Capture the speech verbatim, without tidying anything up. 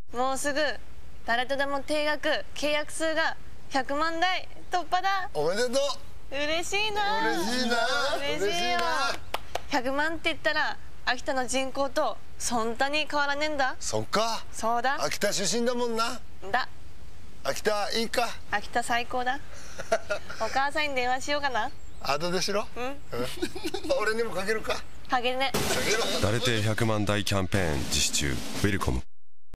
もうすぐ誰とでも定額契約数がひゃくまんだい突破だ。 おめでとう。 嬉しいな。 嬉しいな。 嬉しいわ。ひゃくまんって言ったら秋田の人口とそんなに変わらねえんだ。 そっか。 そうだ。 秋田出身だもんな。 だ。 秋田いいか。 秋田最高だ。お母さんに電話しようかな。 後でしろ。うん。俺にもかけるか。 かけるね。 かけろ。 誰てひゃくまんだいキャンペーン実施中。ウェルコム。